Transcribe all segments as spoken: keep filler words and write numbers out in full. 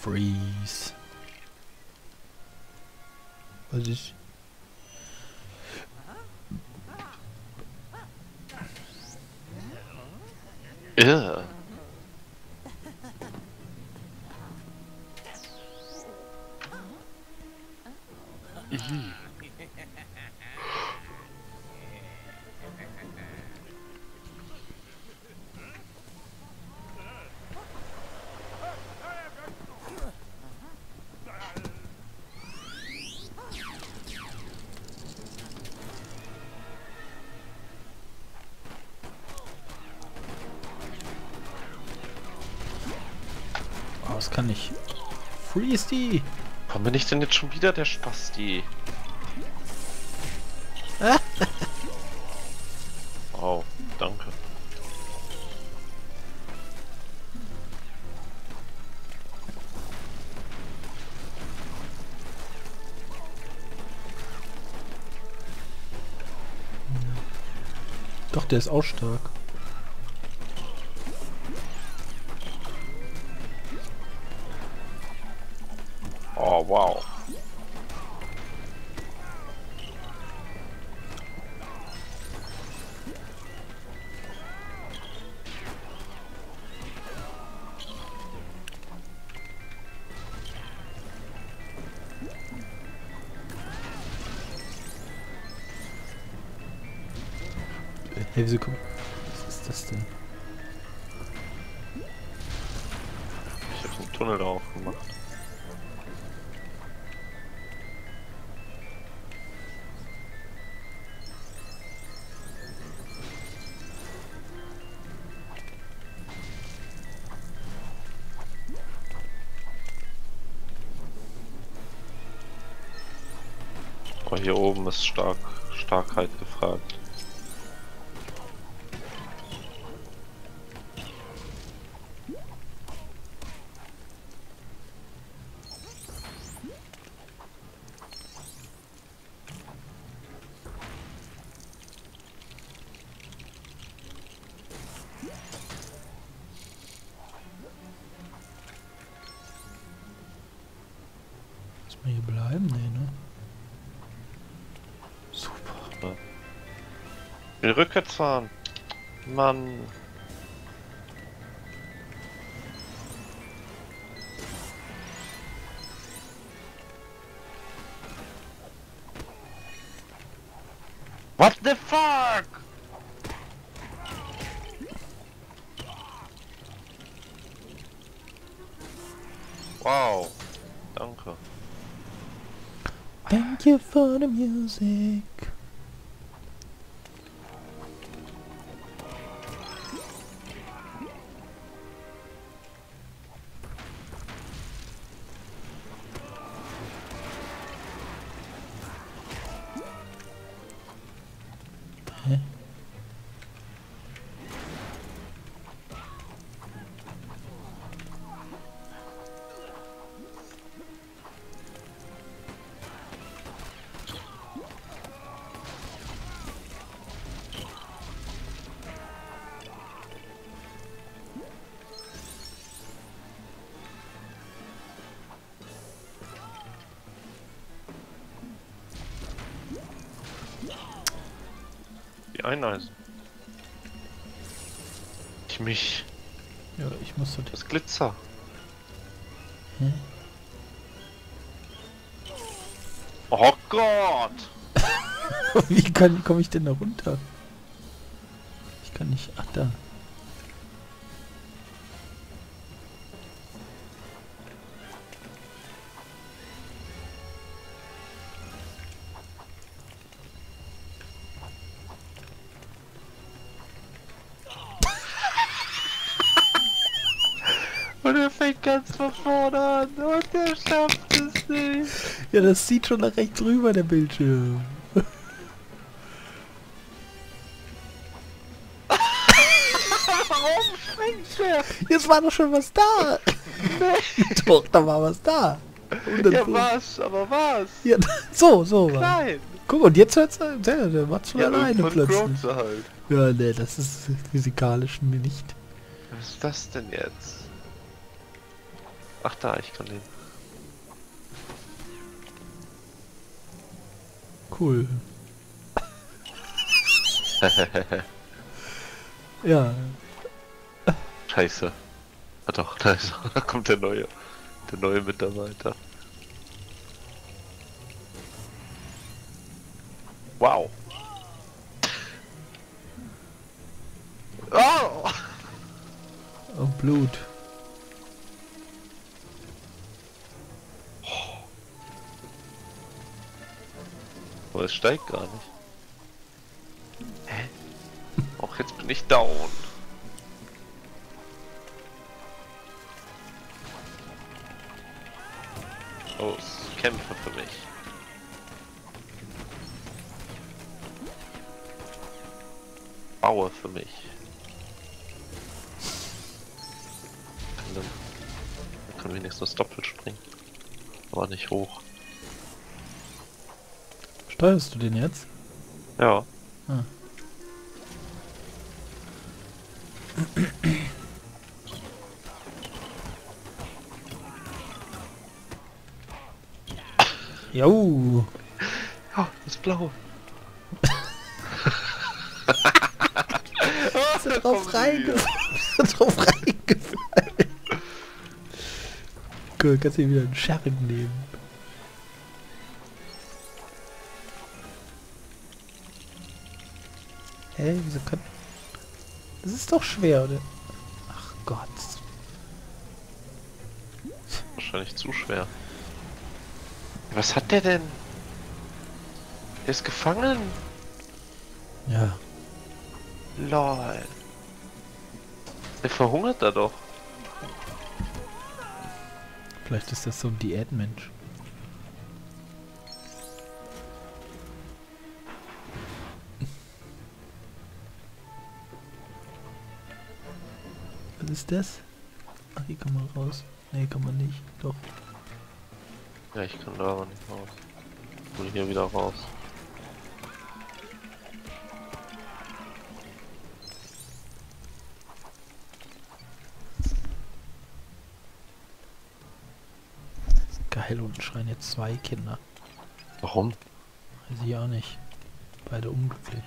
Freeze. Was ist? Ja. Mhm. Oh, das kann ich. Freeze die! Warum bin ich denn jetzt schon wieder der Spasti? Wow, danke. Doch, der ist auch stark. Oh, wow. Hey, wieso kommt. Was ist das denn? Ich habe einen Tunnel da aufgemacht. Aber hier oben ist stark, Starkheit gefragt. Muss man hier bleiben? Nee, ne? Super. Ich will rückwärts fahren. Mann. What the fuck? Wow. Danke. Thank you for the music. Hä? Die Eineisen. Ich mich. Ja, ich muss das. Das Glitzer. Hä? Oh Gott! Wie kann komme ich denn da runter? Ich kann nicht. Ach da. Und er fängt ganz von vorne an und er schafft es nicht. Ja, das sieht schon nach rechts rüber, der Bildschirm. Warum springt er? Jetzt war doch schon was da. Nee. Doch, da war was da. Ja, was? Aber was? Ja, so, so war. Nein. Guck, und jetzt hört's, der, der macht's von Ja, alleine irgendwann plötzlich. grobt er halt. Ja, ne, das ist physikalisch mir nicht. Was ist das denn jetzt? Ach da, ich kann den. Cool. Ja. Scheiße. Ah doch, da, ist, da kommt der neue. Der neue Mitarbeiter. Wow. Oh! Oh, Blut. Aber es steigt gar nicht. Hä? Auch jetzt bin ich down. Oh, es kämpfe für mich. Baue für mich. Kann dann, dann kann wenigstens doppelt springen. Aber nicht hoch. Steuerst du den jetzt? Ja. Ah. Jo. Ja, das Blaue. Ist er drauf reingefallen? drauf reingefallen. Cool, kannst du wieder einen Scherben nehmen. Hä, wieso kann... Das ist doch schwer, oder? Ach Gott. Wahrscheinlich zu schwer. Was hat der denn? Der ist gefangen. Ja. Lol. Der verhungert da doch. Vielleicht ist das so ein Diätmensch. Was ist das? Ach, hier kann man raus. Nee, kann man nicht. Doch. Ja, ich kann da aber nicht raus. Ich will hier wieder raus. Geil, unten schreien jetzt zwei Kinder. Warum? Weiß ich auch nicht. Beide unglücklich.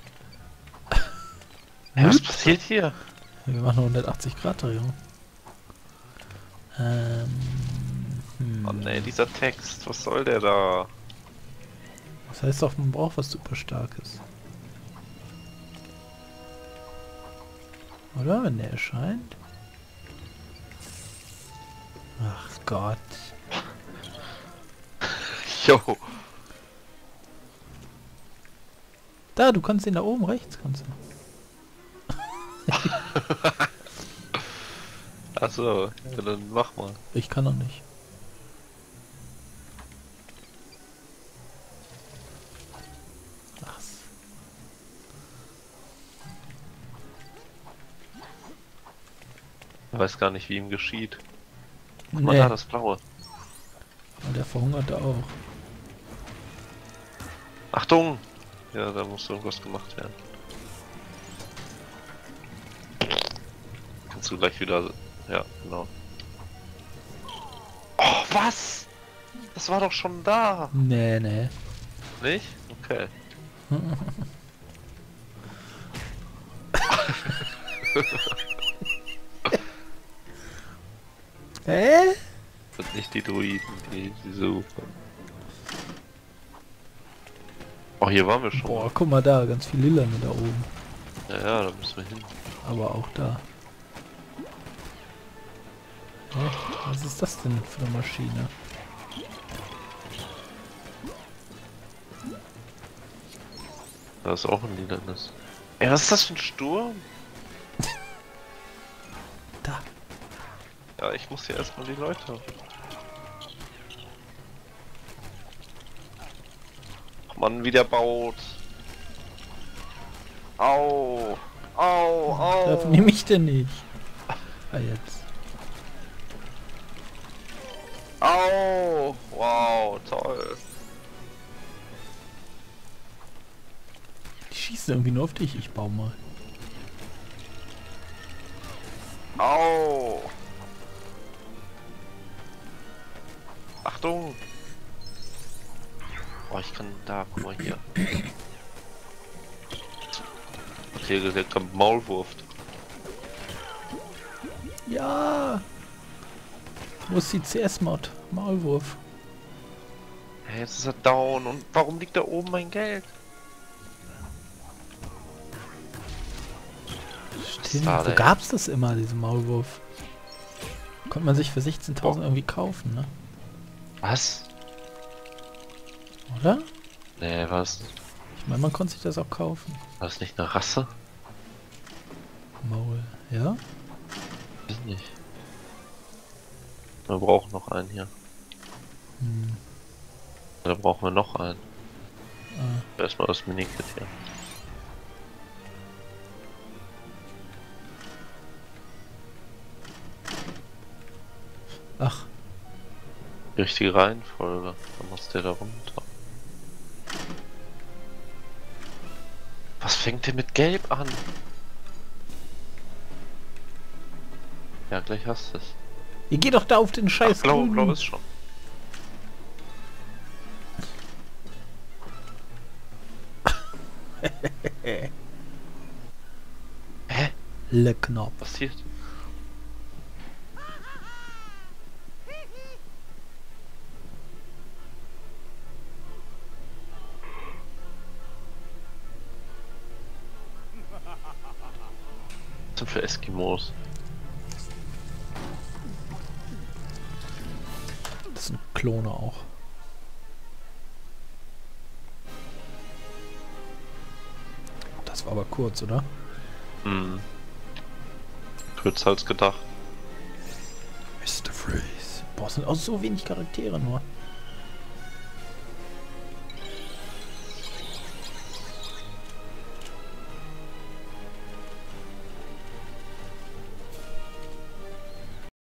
Hä, was passiert hier? Wir machen eine hundertachtzig Grad Drehung. Ähm, hm. Oh ne, dieser Text, was soll der da? Das heißt doch, man braucht was super Starkes. Oder? Wenn der erscheint? Ach Gott. Jo. Da, du kannst ihn da oben rechts, kannst du. Achso, ja, dann mach mal. Ich kann noch nicht. Was? Ich weiß gar nicht, wie ihm geschieht. Guck mal Nee, da, das Blaue. aber der verhungerte auch. Achtung! Ja, da muss irgendwas gemacht werden. Kannst du gleich wieder... Ja, genau. Oh, was? Das war doch schon da. Nee, nee. Nicht? Okay. Hä? Das sind nicht die Druiden, die sie suchen. Oh, hier waren wir schon. Boah, guck mal da, ganz viel Lilane da oben. Ja, ja, da müssen wir hin. Aber auch da. Hä? Was ist das denn für eine Maschine? Da ist auch ein Niedernis. Ey, was ist das für ein Sturm? Da. Ja, ich muss hier erstmal die Leute. Ach Mann, wie der baut. Au. Au, au. Dafür nehme ich denn nicht. Ah, jetzt. Au. Wow, toll. Die schießen irgendwie nur auf dich. Ich baue mal. Au. kann da, guck mal hier. Der, der kommt Maulwurf. Ja! Wo ist die C S-Mod? Maulwurf. Hey, jetzt ist er down und warum liegt da oben mein Geld? Stimmt, da wo denn? gab's das immer, diesen Maulwurf? Konnte man sich für sechzehntausend irgendwie kaufen, ne? Was? Oder? Nee, was? Ich meine, man konnte sich das auch kaufen. War das nicht eine Rasse? Maul, ja? Weiß nicht. Wir brauchen noch einen hier. Hm. Da brauchen wir noch einen. Ah. Erstmal das Minikit hier. Ach, Die richtige Reihenfolge. Dann muss der da runter. Was fängt denn mit Gelb an? Ja, gleich hast du es. ihr geht doch da auf den Scheiß Ach, blau, grünen. blau ist schon. Hä? Le Knopf. Was passiert? Was sind für Eskimos? Das sind Klone auch. Das war aber kurz, oder? Hm. Kürzer als gedacht. Mister Freeze. Boah, es sind auch so wenig Charaktere nur.